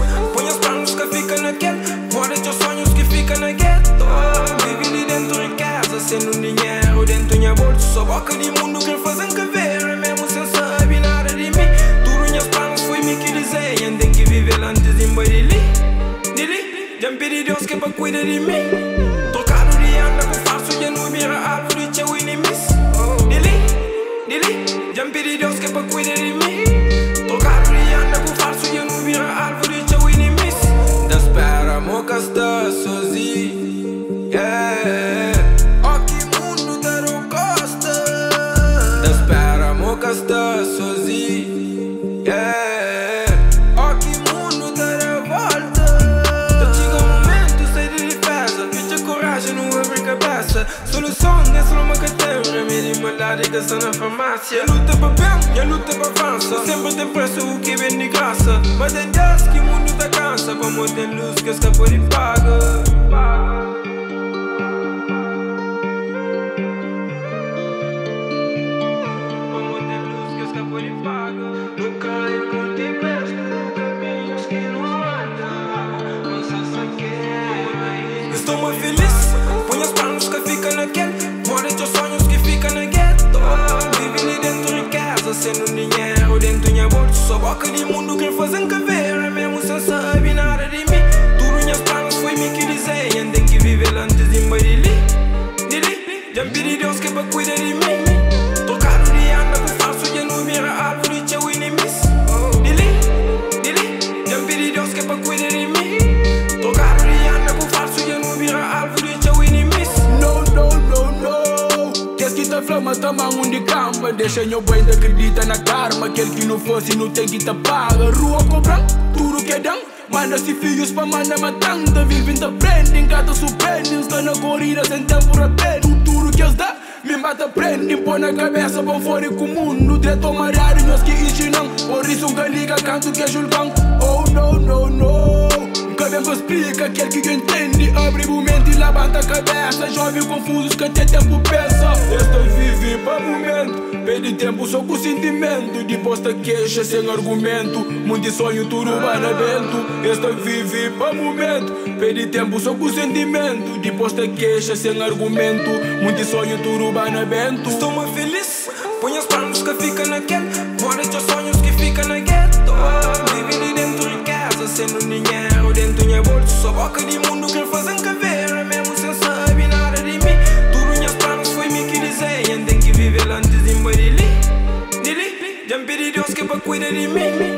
põe os planos que fica naquele. Mora teus sonhos que fica na gueto. Vive ali dentro de casa, sendo dinheiro dentro da minha bolsa. Só boca de mundo que fazem que ver, mesmo sem saber nada de mim. Tudo meus planos foi me que desenham, tem que viver antes de embora já me pedi Deus que é para cuidar de mim. Trocado de anda com falso, já não vira árvore, tchau inimis. Já me pedi Deus que é para cuidar de mim. Trocado de anda com falso, já não vira árvore, tchau inimis. Da espera, moca está sozinho. Oh, que mundo da costa. Da espera, moca está sozinho. Oh, que mundo da volta. Não abre cabeça. Solução é só uma cadeira. Remédio malhada que está na farmácia. Luta para bem, a luta para avança. Sempre tem preço o que vem de graça. Mas tem Deus que o mundo tá cansa. Como tem luz que escapa de paga. Como tem luz que escapa de paga. Nunca encontrei besta no caminhos que não andam. Não sei se quer. Estou muito feliz. Põe os planos que fica naquele. Mora teus sonhos que fica na gueto. Vive ali dentro de casa, sendo dinheiro dentro da minha bolsa. Só boca de mundo que fazem que ver, mesmo sem saber nada de mim. Tudo meus planos foi me que desenham, tem que viver antes de embora já me pedi Deus que é para cuidar de mim. Trocado de anda com falso, já não vira árvore, tchau inimis. Já me pedi Deus que é para cuidar de mim. Trocado de anda com falso, já não vira árvore, tchau inimis. Tá flama, tá mão de cama. Deixa meu bem de acredita na karma. Aquele que não fosse não tem que te paga. Rua cobrando, tudo que dão. Manda-se filhos pra mandar matando. Vivem te prendem, cada surpreendem. Estão na corrida sem tempo repente. Tudo que eles dão, me mata prendem. Põe na cabeça, vão fora com o mundo. Direto ao marário, nós que ensinam. Por isso nunca liga, canto que é julgam. Oh no. Nunca vem pra explicar, aquele que entende. Abre o momento e levanta a cabeça. Jovem confusos que até tempo pensa. Estou vivo para momento. Perde tempo só com sentimento. Depois da queixa sem argumento. Muito sonho, tudo banabento. Estou vivo para momento. Perde tempo só com sentimento. Depois da queixa sem argumento. Muito sonho, tudo banabento. Estou muito feliz. Põe os planos que fica naquele. Mora teus sonhos que fica na gueto. Vive ali dentro de casa, sendo dinheiro dentro da minha bolsa. Só boca de mundo que fazem que ver, mesmo sem saber nada de mim. Tudo meus planos foi me que desenham, tem que viver antes de embora já me pedi Deus que é para cuidar de mim.